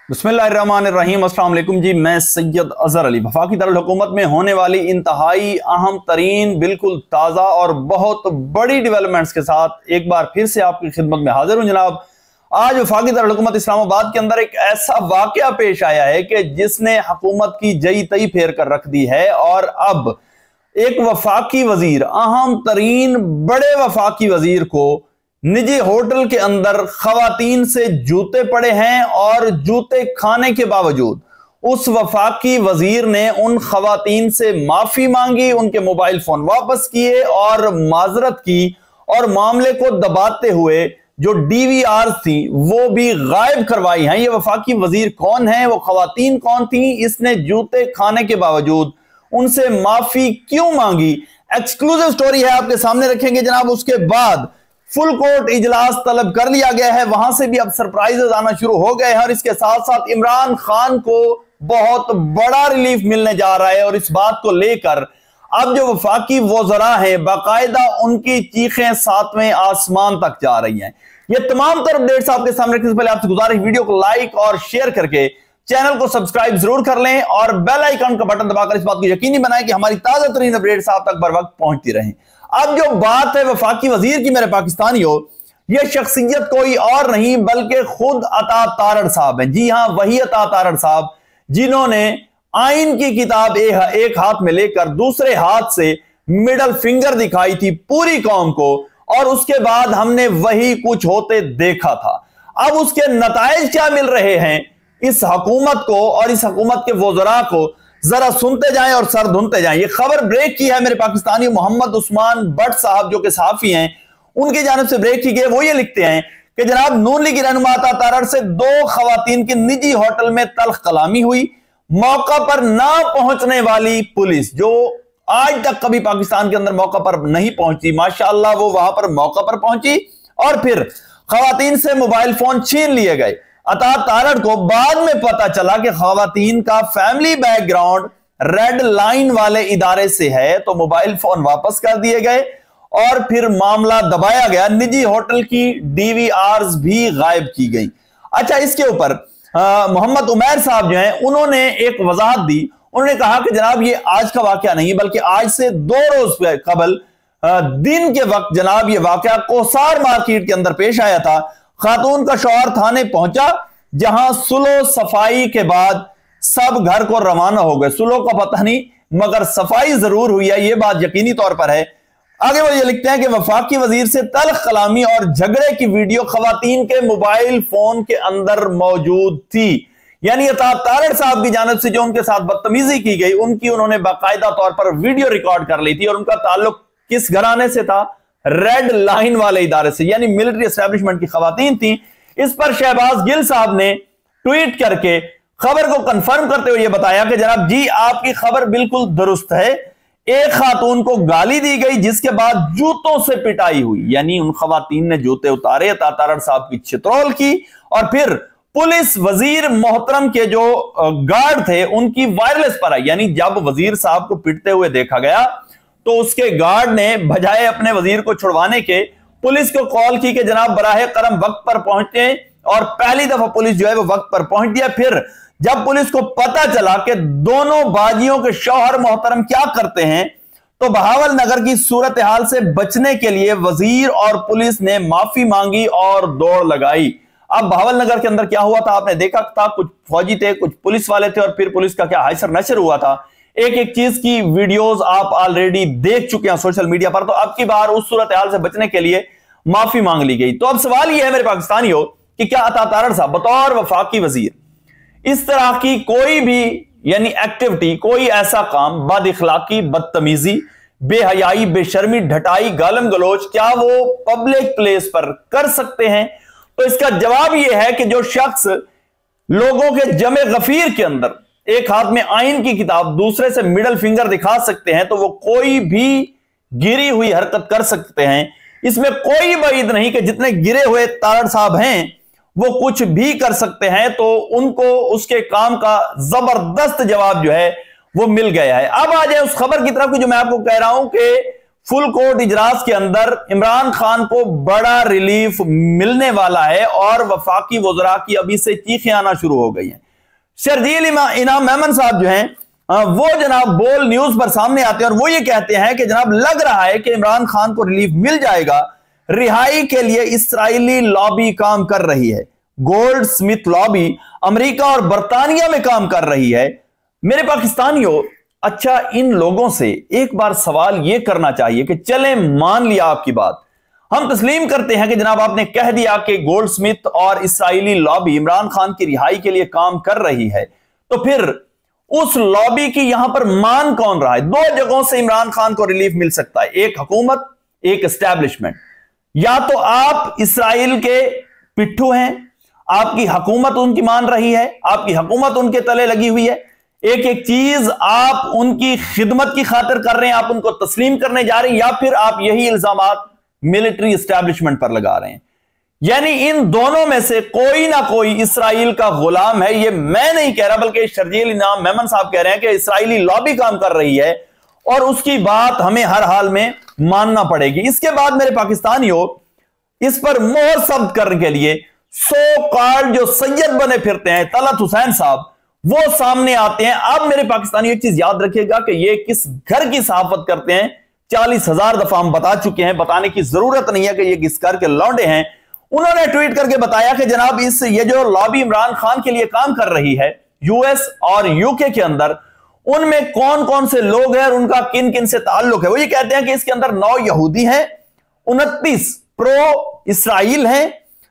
बिस्मिल्लाहिर्रहमानिर्रहीम। अस्सलाम वालेकुम जी, मैं सैयद अजहर अली। वफाकी दारुल हुकूमत में होने वाली इंतहाई अहम तरीन, बिल्कुल ताज़ा और बहुत बड़ी डेवलपमेंट्स के साथ एक बार फिर से आपकी खिदमत में हाजिर हूँ जनाब। आज वफाकी दारुल हुकूमत इस्लामाबाद के अंदर एक ऐसा वाकया पेश आया है कि जिसने हुकूमत की जई तई फेर कर रख दी है। और अब एक वफाकी वजीर, अहम तरीन बड़े वफाकी वजीर को निजी होटल के अंदर खवातीन से जूते पड़े हैं और जूते खाने के बावजूद उस वफाकी वजीर ने उन खवातीन से माफी मांगी, उनके मोबाइल फोन वापस किए और माजरत की, और मामले को दबाते हुए जो डीवीआर थी वो भी गायब करवाई हैं। ये वफाकी वजीर कौन है, वो खवातीन कौन थी, इसने जूते खाने के बावजूद उनसे माफी क्यों मांगी, एक्सक्लूसिव स्टोरी है, आपके सामने रखेंगे जनाब। उसके बाद फुल कोर्ट इजलास तलब कर लिया गया है, वहां से भी अब सरप्राइजेस आना शुरू हो गए हैं और इसके साथ साथ इमरान खान को बहुत बड़ा रिलीफ मिलने जा रहा है। और इस बात को लेकर अब जो वफाकी वज़रा हैं, बाकायदा उनकी चीखें सातवें आसमान तक जा रही हैं। ये तमाम तर अपडेट्स आपके सामने रखने से पहले आपसे गुजारिश, वीडियो को लाइक और शेयर करके चैनल को सब्सक्राइब जरूर कर लें और बेल आइकन का बटन दबाकर इस बात को यकीनी बनाएं कि हमारी ताजा तरीन अपडेट्स आप तक बर वक्त पहुंचती रहें। अब जो बात है वफाकी वजीर की, मेरे पाकिस्तानियों, यह शख्सियत कोई और नहीं बल्कि खुद अता तारड़ साहब हैं। जी हां, वही अता तारड़ साहब जिन्होंने आइन की किताब एक हाथ में लेकर दूसरे हाथ से मिडल फिंगर दिखाई थी पूरी कौम को, और उसके बाद हमने वही कुछ होते देखा था। अब उसके नताइज क्या मिल रहे हैं इस हुकूमत को और इस हुकूमत के वज़रा को, जरा सुनते जाएं और सर धुनते जाएं। ये खबर ब्रेक की है मेरे पाकिस्तानी मोहम्मद उस्मान भट्ट साहब, जो कि सहाफी हैं, उनकी जानिब से ब्रेक की गई। वो ये लिखते हैं कि जनाब नून लीग रहनुमा अता तारड़ से दो खवातीन की निजी होटल में तल्ख कलामी हुई। मौका पर ना पहुंचने वाली पुलिस, जो आज तक कभी पाकिस्तान के अंदर मौका पर नहीं पहुंची, माशाअल्लाह वो वहां पर मौका पर पहुंची और फिर खवातीन से मोबाइल फोन छीन लिए गए। अता तारड़ को बाद में पता चला कि खवातीन का फैमिली बैकग्राउंड रेड लाइन वाले इदारे से है, तो मोबाइल फोन वापस कर दिए गए और फिर मामला दबाया गया। निजी होटल की डीवीआरस भी गायब की गई। अच्छा, इसके ऊपर मोहम्मद उमैर साहब जो हैं, उन्होंने एक वजाहत दी। उन्होंने कहा कि जनाब ये आज का वाकया नहीं बल्कि आज से 2 रोज कबल दिन के वक्त जनाब ये वाकया कोसार मार्केट के अंदर पेश आया था। खातून का शौहर थाने पहुंचा, जहां सुलो सफाई के बाद सब घर को रवाना हो गए। सुलो का पता नहीं मगर सफाई जरूर हुई है, यह बात यकीनी तौर पर है। आगे वो ये लिखते हैं कि वफाकी वजीर से तल्ख कलामी और झगड़े की वीडियो खवातीन के मोबाइल फोन के अंदर मौजूद थी। यानी अता तारड़ साहब की जानिब से जो उनके साथ बदतमीजी की गई, उनकी उन्होंने बाकायदा तौर पर वीडियो रिकॉर्ड कर ली थी और उनका ताल्लुक किस घराने से था? रेड लाइन वाले इदारे से, यानी मिलिट्री एस्टेब्लिशमेंट की खवातीन थी। इस पर शहबाज गिल साहब ने ट्वीट करके खबर को कंफर्म करते हुए यह बताया कि जनाब जी आपकी खबर बिल्कुल दुरुस्त है। एक खातून को गाली दी गई जिसके बाद जूतों से पिटाई हुई, यानी उन खवातीन ने जूते उतारे, अता तारड़ साहब की छितरौल की और फिर पुलिस वजीर मोहतरम के जो गार्ड थे उनकी वायरलेस पर आई। यानी जब वजीर साहब को पिटते हुए देखा गया तो उसके गार्ड ने बजाय अपने वजीर को छुड़वाने के पुलिस को कॉल की कि जनाब बराहे करम वक्त पर पहुंचे, और पहली दफा पुलिस जो है वो वक्त पर पहुंच गया। फिर जब पुलिस को पता चला कि दोनों बाजियों के शौहर मोहतरम क्या करते हैं, तो बहावल नगर की सूरत हाल से बचने के लिए वजीर और पुलिस ने माफी मांगी और दौड़ लगाई। अब बहावल नगर के अंदर क्या हुआ था आपने देखा था, कुछ फौजी थे, कुछ पुलिस वाले थे और फिर पुलिस का क्या हाइसर नशर हुआ था। एक एक चीज की वीडियोस आप ऑलरेडी देख चुके हैं सोशल मीडिया पर। तो अब की बार उस सूरत हाल से बचने के लिए माफी मांग ली गई। तो अब सवाल यह है मेरे पाकिस्तानियों कि क्या अता तारड़ साहब बतौर वफाकी वजीर इस तरह की कोई भी यानी एक्टिविटी, कोई ऐसा काम, बद इखलाकी, बदतमीजी, बेहयाई, बेशर्मी, ढटाई, गालम गलोच, क्या वो पब्लिक प्लेस पर कर सकते हैं? तो इसका जवाब यह है कि जो शख्स लोगों के जमे गफीर के अंदर एक हाथ में आइन की किताब दूसरे से मिडल फिंगर दिखा सकते हैं, तो वो कोई भी गिरी हुई हरकत कर सकते हैं। इसमें कोई बईद नहीं कि जितने गिरे हुए तारड़ साहब हैं वो कुछ भी कर सकते हैं। तो उनको उसके काम का जबरदस्त जवाब जो है वो मिल गया है। अब आ जाए उस खबर की तरफ जो मैं आपको कह रहा हूं कि फुल कोर्ट इजलास के अंदर इमरान खान को बड़ा रिलीफ मिलने वाला है और वफाकी वज़रा की अभी से चीखें आना शुरू हो गई हैं। शर्जील इनाम मेमन साहब जो हैं वो जनाब बोल न्यूज पर सामने आते हैं और वो ये कहते हैं कि जनाब लग रहा है कि इमरान खान को रिलीफ मिल जाएगा। रिहाई के लिए इस्राएली लॉबी काम कर रही है, गोल्ड स्मिथ लॉबी अमेरिका और बरतानिया में काम कर रही है। मेरे पाकिस्तानियों, अच्छा इन लोगों से एक बार सवाल यह करना चाहिए कि चले मान लिया आपकी बात, हम तस्लीम करते हैं कि जनाब आपने कह दिया कि गोल्ड स्मिथ और इस्राएली लॉबी इमरान खान की रिहाई के लिए काम कर रही है, तो फिर उस लॉबी की यहां पर मान कौन रहा है? दो जगहों से इमरान खान को रिलीफ मिल सकता है, एक हुकूमत, एक एस्टैब्लिशमेंट। या तो आप इसराइल के पिट्ठू हैं, आपकी हुकूमत उनकी मान रही है, आपकी हुकूमत उनके तले लगी हुई है, एक एक चीज आप उनकी खिदमत की खातिर कर रहे हैं, आप उनको तस्लीम करने जा रहे हैं, या फिर आप यही इल्जामात मिलिट्री एस्टैब्लिशमेंट पर लगा रहे हैं। यानी इन दोनों में से कोई ना कोई इसराइल का गुलाम है। ये मैं नहीं कह रहा, बल्कि शर्जील इनाम मेमन साहब कह रहे हैं कि इसराइली लॉबी काम कर रही है और उसकी बात हमें हर हाल में मानना पड़ेगी। इसके बाद मेरे पाकिस्तानियों, इस पर मोहर सब्त करने के लिए सो कॉल्ड जो सैयद बने फिरते हैं तलत हुसैन साहब, वो सामने आते हैं। अब मेरे पाकिस्तानियों एक चीज याद रखिएगा कि ये किस घर की सहाफत करते हैं, 40,000 दफा हम बता चुके हैं, बताने की जरूरत नहीं है कि ये किस घर के लौंडे हैं। उन्होंने ट्वीट करके बताया कि जनाब ये जो लॉबी इमरान खान के लिए काम कर रही है यूएस और यूके के अंदर, उनमें कौन कौन से लोग हैं और उनका किन किन से ताल्लुक है। वो ये कहते हैं कि इसके अंदर 9 यहूदी हैं, 29 प्रो इसराइल हैं,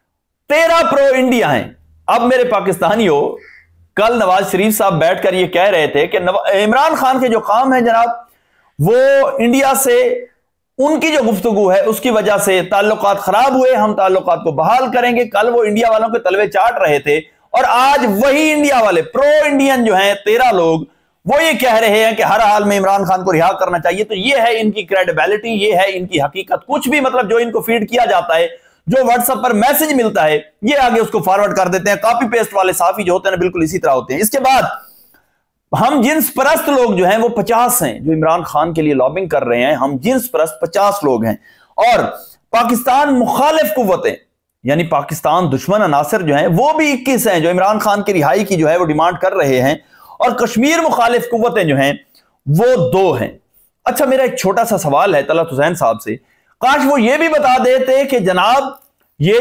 13 प्रो इंडिया हैं। अब मेरे पाकिस्तानियों, कल नवाज शरीफ साहब बैठकर ये कह रहे थे कि इमरान खान के जो काम है जनाब, वो इंडिया से उनकी जो गुफ्तगू है उसकी वजह से ताल्लुकात खराब हुए, हम ताल्लुकात को बहाल करेंगे। कल वो इंडिया वालों के तलवे चाट रहे थे और आज वही इंडिया वाले प्रो इंडियन जो हैं 13 लोग, वो ये कह रहे हैं कि हर हाल में इमरान खान को रिहा करना चाहिए। तो ये है इनकी क्रेडिबिलिटी, ये है इनकी हकीकत। कुछ भी मतलब जो इनको फीड किया जाता है, जो व्हाट्सएप पर मैसेज मिलता है, ये आगे उसको फॉरवर्ड कर देते हैं। कॉपी पेस्ट वाले साफी जो होते हैं बिल्कुल इसी तरह होते हैं। इसके बाद हम जिन्स परस्त लोग जो हैं वो 50 हैं जो इमरान खान के लिए लॉबिंग कर रहे हैं। हम जिन्स परस्त 50 लोग हैं और पाकिस्तान मुखालिफ कुव्वतें यानी पाकिस्तान दुश्मन अनासर जो हैं वो भी 21 हैं जो इमरान खान की रिहाई की जो है वो डिमांड कर रहे हैं, और कश्मीर मुखालिफ कुव्वतें जो हैं वो 2 हैं। अच्छा, मेरा एक छोटा सा सवाल है तलत हुसैन साहब से, काश वो ये भी बता देते कि जनाब ये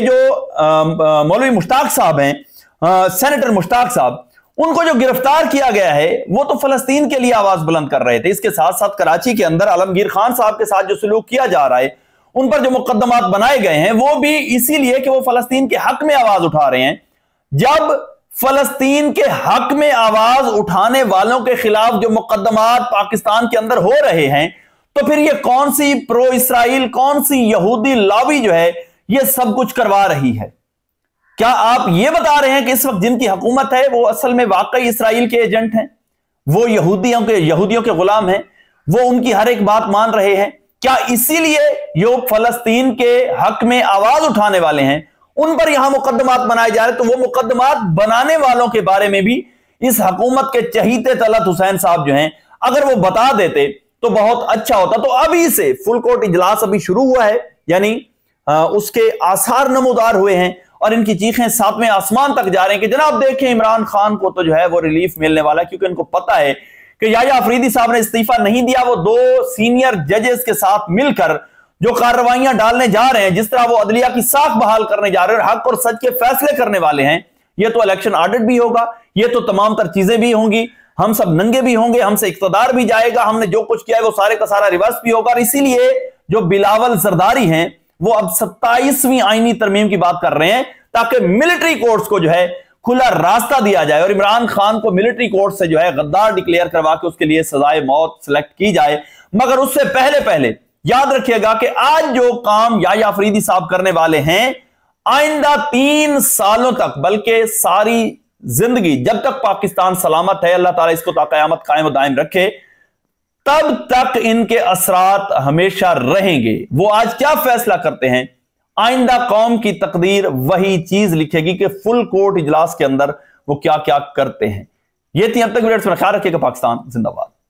जो मौलवी मुश्ताक साहब हैं, सेनेटर मुश्ताक साहब, उनको जो गिरफ्तार किया गया है वो तो फलस्तीन के लिए आवाज बुलंद कर रहे थे। इसके साथ साथ कराची के अंदर आलमगीर खान साहब के साथ जो सलूक किया जा रहा है, उन पर जो मुकदमात बनाए गए हैं वो भी इसीलिए कि वो फलस्तीन के हक में आवाज उठा रहे हैं। जब फलस्तीन के हक में आवाज उठाने वालों के खिलाफ जो मुकदमात पाकिस्तान के अंदर हो रहे हैं, तो फिर ये कौन सी प्रो इसराइल, कौन सी यहूदी लॉबी जो है ये सब कुछ करवा रही है? क्या आप ये बता रहे हैं कि इस वक्त जिनकी हुकूमत है वो असल में वाकई इसराइल के एजेंट हैं, वो यहूदियों के गुलाम हैं, वो उनकी हर एक बात मान रहे हैं? क्या इसीलिए जो फलस्तीन के हक में आवाज उठाने वाले हैं उन पर यहां मुकदमात बनाए जा रहे? तो वो मुकदमात बनाने वालों के बारे में भी इस हुकूमत के चहीते तलत हुसैन साहब जो हैं, अगर वो बता देते तो बहुत अच्छा होता। तो अभी से फुल कोर्ट इजलास अभी शुरू हुआ है, यानी उसके आसार नमूदार हुए हैं और इनकी चीखें 7वें आसमान तक जा रहे हैं कि जनाब देखें इमरान खान को तो जो है वो रिलीफ मिलने वाला है, क्योंकि इनको पता है कि याया अफरीदी साहब ने इस्तीफा नहीं दिया। वो 2 सीनियर जजेस के साथ मिलकर जो कार्रवाइयां डालने जा रहे हैं, जिस तरह वो अदलिया की साख बहाल करने जा रहे हैं और हक और सच के फैसले करने वाले हैं, ये तो इलेक्शन ऑडिट भी होगा, ये तो तमाम तर चीजें भी होंगी, हम सब नंगे भी होंगे, हमसे इख्तदार भी जाएगा, हमने जो कुछ किया है वो सारे का सारा रिवर्स भी होगा। और इसीलिए जो बिलावल जरदारी हैं वो अब 27वीं आईनी तरमीम की बात कर रहे हैं ताकि मिलिट्री कोर्ट्स को जो है खुला रास्ता दिया जाए और इमरान खान को मिलिट्री कोर्ट से जो है गद्दार डिक्लेयर करवा के उसके लिए सजाए मौत सिलेक्ट की जाए। मगर उससे पहले याद रखिएगा कि आज जो काम याया अफरीदी साहब करने वाले हैं, आइंदा 3 सालों तक, बल्कि सारी जिंदगी जब तक पाकिस्तान सलामत है, अल्लाह ताला इसको क़यामत कायम व दायम रखे, तब तक इनके असरात हमेशा रहेंगे। वो आज क्या फैसला करते हैं, आइंदा कौम की तकदीर वही चीज लिखेगी कि फुल कोर्ट इजलास के अंदर वो क्या क्या करते हैं। ये थी अब तक वीडियो में, ख्याल रखिएगा। पाकिस्तान जिंदाबाद।